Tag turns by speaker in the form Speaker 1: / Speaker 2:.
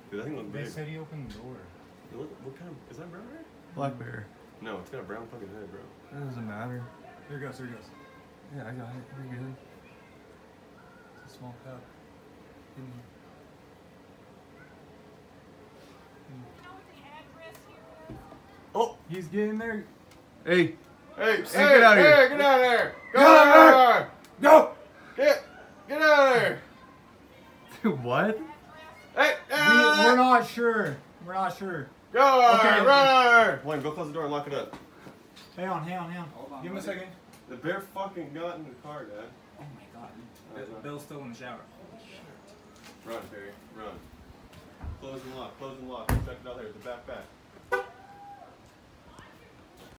Speaker 1: Dude, that thing looks big.
Speaker 2: They said he opened the door.
Speaker 1: What kind of... Is that brown bear?
Speaker 3: Black bear.
Speaker 1: No, it's got a brown fucking head, bro.
Speaker 3: That doesn't matter.
Speaker 2: There he goes, there he goes.
Speaker 3: Yeah, I got it. You're good.
Speaker 2: It's a small cup.
Speaker 1: Oh!
Speaker 2: He's getting there.
Speaker 3: Hey!
Speaker 1: Hey,
Speaker 3: get out of here.
Speaker 1: Get out of there!
Speaker 3: Get out of there! Go!
Speaker 1: Get out of there!
Speaker 3: Dude, what?
Speaker 1: Hey!
Speaker 2: We're not sure. We're not sure.
Speaker 1: Go out of
Speaker 2: Okay.
Speaker 1: there! Run out of there! Wayne, go close the door and lock it up.
Speaker 2: Hang on.
Speaker 4: Hold on,
Speaker 2: Give him a
Speaker 4: buddy.
Speaker 2: second.
Speaker 1: The bear fucking got in the car, Dad.
Speaker 4: Oh my god. Bill's still in the shower.
Speaker 1: Run, Perry. Run. Close and lock. Close and lock. Check it out there. The back.